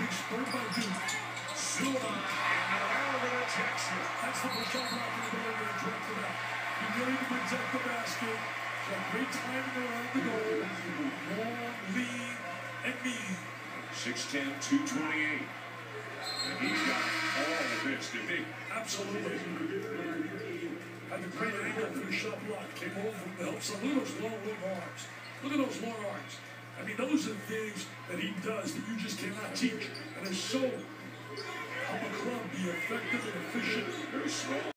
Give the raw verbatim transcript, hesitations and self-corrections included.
big spurt by Duke. Zuma and over Texas. That's the shot block in the goal to direct it out. Be ready to protect the basket. Got great timing around the goal. Long, lean, and mean. six ten, two twenty-eight. And he's got all of this, didn't he? Absolutely. Had a great angle for the shot block. Came over from the help. So look at those long, long arms. Look at those long arms. I mean, those are things that he does that you just cannot teach. And they're so, help a club be effective and efficient. Very small.